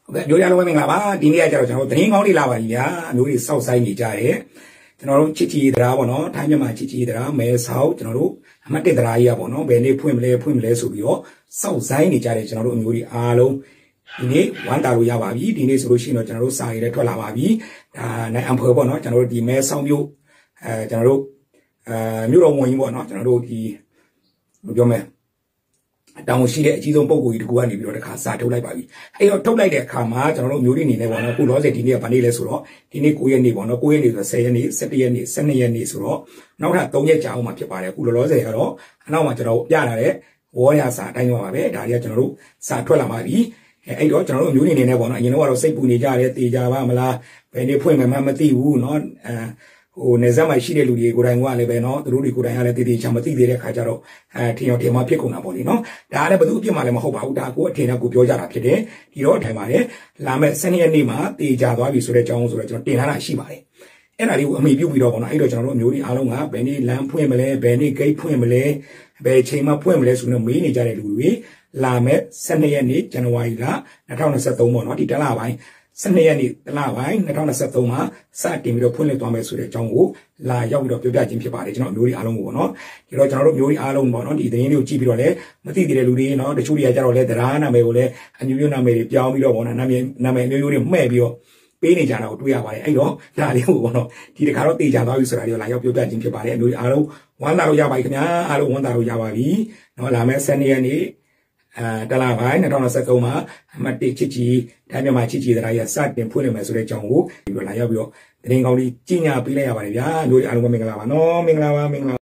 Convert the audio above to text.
မျိုးရလုံးမင်္ဂလာပါဒီနေ့ကကျတော့ကျွန်တော်တို့သတင်းကောင်းလေးလာပါပြီဗျာမျိုးတွေစောက်ဆိုင်နေကြတယ်ကျွန်တော်တို့ချစ်ချီတရားပေါ့နော်ထိုင်းမြန်မာချစ်ချီတရားမဲဆောက်ကျွန်တော်တို့အမှတ်1တရားကြီးอ่ะပေါ့နော်ဘယ်နေ့ဖွင့်မလဲဆိုပြီးတော့စောက်ဆိုင်နေကြတယ်ကျွန်တော်တို့အမျိုးတွေအားလုံးဒီနေ့ဝမ်းတာလို့ရပါပြီဒီနေ့ဆိုလို့ရှိရင်တော့ကျွန်တော်တို့စာရည်လည်းထွက်လာပါပြီဒါနိုင်အံဖွဲ့ပေါ့နော်ကျွန်တော်တို့ဒီမဲဆောက်မျိုးကျွန်တော်တို့မြို့တော်ဝန်ကြီးပေါ့နော်ကျွန်တော်တို့ဒီပြောမယ်တောင်းရှိတဲ့အကြီးဆုံးပုံကိုကြီးတကူကနေပြီးတော့တခါစာထုတ်လိုက်ပါပြီအဲ့တော့ထုတ်လိုက်တဲ့အခါမှာကျွန်တော်တို့မျိုးတွေနေနေပေါ့နော်ခုလောဆယ်ဒီနေ့ကဗာနေ့လဲဆိုတော့ဒီနေ့9ရက်နေ့ပေါ့နော်9ရက်နေ့ဆို10ရက်နေ့17ရက်နေ့12ရက်နေ့ဆိုတော့နောက်ထပ်3ရက်ကြာအောင်မှဖြစ်ပါတယ်ခုလောဆယ်ကတော့အနောက်မှာကျွန်တော်ပြလာတဲ့ဝေါ်ရစာအတိုင်းပါပဲဒါတွေကကျွန်တော်တို့စာထွက်လာပါပြီအဲ့တော့ကျွန်တော်တို့မျိုးတွေနေနေပေါ့နော်အရင်တော့စိတ်ပူနေကြတယ်တေကြပါမလားဘယ်နေ့ဖွင့်မှမသိဘူးเนาะဟိုနေစမ်းမရှိတဲ့လူတွေကိုယ်တိုင်ကလည်းပဲเนาะသူတို့တွေကိုယ်တိုင်ကလည်းတည်တည်ချာမသိသေးတဲ့ခါကျတော့ထင်ရောထင်မှဖြစ်ကုန်တာပေါ့လေเนาะဒါလည်းဘယ်သူအပြစ်မှလည်းမဟုတ်ပါဘူးဒါကိုအထင်နဲ့ကိုပြောကြတာဖြစ်တယ်ဒီတော့အထိုင်ပါတယ်လာမဲ့12ရက်နေ့မှာတေကြသွားပြီဆိုတဲ့အကြောင်းဆိုတော့ကျွန်တော်တင်ထားတာရှိပါတယ်အဲ့ဒါလေးကိုအမိပြုတ်ပြီးတော့ပေါ့နော်အဲ့တော့ကျွန်တော်တို့အမျိုးကြီးအားလုံးကဘယ်နေ့လမ်းဖွင့်မလဲဘယ်နေ့ဂိတ်ဖွင့်မလဲဘယ်ချိန်မှဖွင့်မလဲဆိုတော့မေးနေကြတဲ့လူတွေလာမဲ့12ရက်နေ့ဇန်နဝါရီလ2023ပေါ့နော်ဒီတလပိုင်း12ရက်နေ့တလပိုင်း2023မှာစတင်ပြီးတော့ဖွင့်လှစ်သွားမယ်ဆိုတဲ့အကြောင်းကိုလာရောက်ပြီးတော့ပြောပြခြင်းဖြစ်ပါတယ်ကျွန်တော်မျိုးတွေအားလုံးကိုပေါ့နော်ဒီတော့ကျွန်တော်တို့မျိုးတွေအားလုံးပေါ့နော်ဒီသတင်းလေးကိုကြည့်ပြီးတော့လည်းမသိသေးတဲ့လူတွေเนาะတချို့တွေကကြတော့လည်းတရားနာမည်ကိုလည်းအမျိုးမျိုးနာမည်တွေပြောင်းပြီးတော့ပေါ့နော်နာမည်မျိုးမျိုးတွေမှဲ့ပြီးတော့ပေးနေကြတာကိုတွေ့ရပါတယ်အဲ့တော့ဒါလေးကိုပေါ့နော်ဒီတခါတော့တေချာသွားပြီဆိုတာလေးကိုလာရောက်ပြောပြခြင်းဖြစ်ပါတယ်အမျိုးတွေအားလုံးဝမ်းသာလို့ရပါပြီခင်ဗျာအားလုံးဝမ်းသာလို့ရပါပြီเนาะလာမယ့်12ရက်နေ့တလပိုင်း2023မှာအမှတ်1ချစ်ချီတိုင်းမြန်မာချစ်ချီတရားရစတင်ဖွင့်နေမယ်ဆိုတဲ့အကြောင်းကိုဒီလိုလာရောက်ပြီးတော့သတင်းကောင်းလေးကြီးညာပေးလိုက်ရပါတယ်ဗျာမျိုးတွေအားလုံးပဲမင်္ဂလာပါနော်မင်္ဂလာပါ